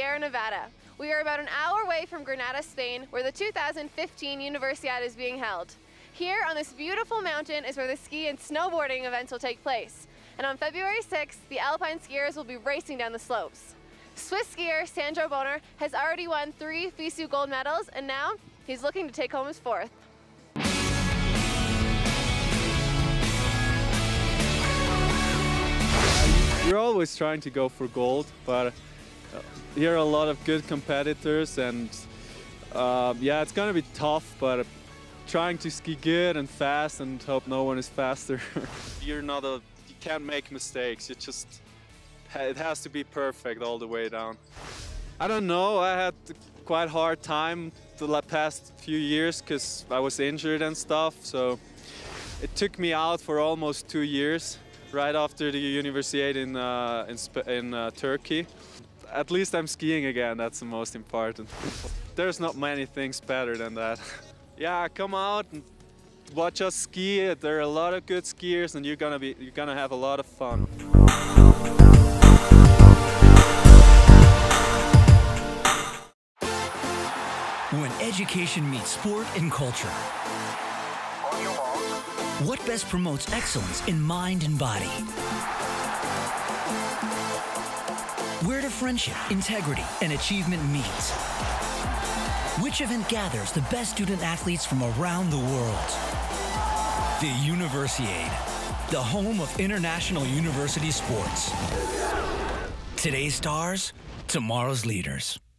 Sierra Nevada. We are about an hour away from Granada, Spain, where the 2015 Universiade is being held. Here on this beautiful mountain is where the ski and snowboarding events will take place. And on February 6th, the Alpine skiers will be racing down the slopes. Swiss skier Sandro Boner has already won 3 FISU gold medals, and now he's looking to take home his 4th. You're always trying to go for gold, but here are a lot of good competitors, and yeah, it's gonna be tough, but trying to ski good and fast and hope no one is faster. You can't make mistakes. It has to be perfect all the way down. I don't know, I had quite hard time the past few years because I was injured and stuff, so it took me out for almost 2 years. Right after the Universiade in Turkey. At least I'm skiing again, that's the most important. There's not many things better than that. Yeah, come out and watch us ski. There are a lot of good skiers and you're gonna have a lot of fun. When education meets sport and culture. What best promotes excellence in mind and body? Where do friendship, integrity, and achievement meet? Which event gathers the best student athletes from around the world? The Universiade, the home of international university sports. Today's stars, tomorrow's leaders.